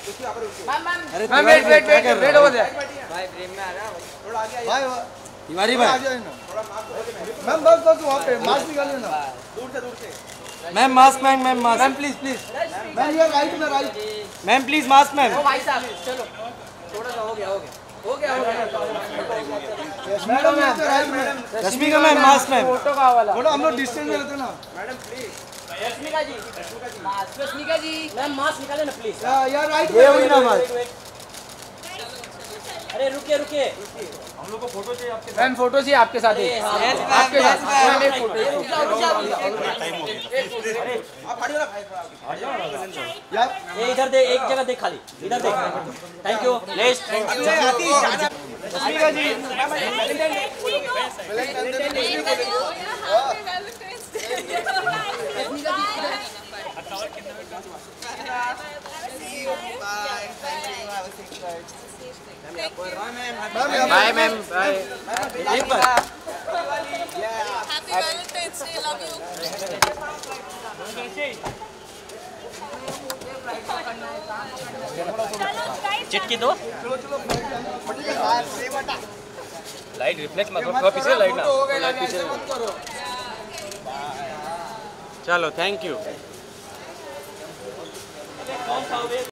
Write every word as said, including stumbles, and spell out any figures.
अरे ma'am wait wait wait wait हो जाए भाई फ्रेम में आ रहा है थोड़ा आगे भाई तिवारी भाई मैम बस बस वहाँ पे मास्क निकाल लेना दूर से दूर से ma'am mask ma'am ma'am mask ma'am please please ma'am ये राइट में right ma'am please mask ma'am ओ भाई साहब चलो थोड़ा सा हो गया हो गया हो गया हो गया मैडम ये तो राइट में Rashmika ma'am mask ma'am photo का वाला थोड़ा हम लोग डिस्टेंस में रहते ना madam please Rashmika ji Rashmika ji ma'am mask निकाले ना प्लीज यार राइट ये हुई ना मास्क अरे रुकिए रुकिए हम लोग को फोटो चाहिए आपके मैम फोटो चाहिए आपके साथ ही आपके साथ मैम एक फोटो आप खड़े हो ना भाई यार ये इधर दे एक जगह देख खाली इधर देख thank you next Rashmika ji bye ma'am bye Happy Valentine's Day. Love you. चिटकी दो लाइट रिफ्लेक्ट मत करो पीछे लाइट ना लाइट पीछे चलो थैंक यू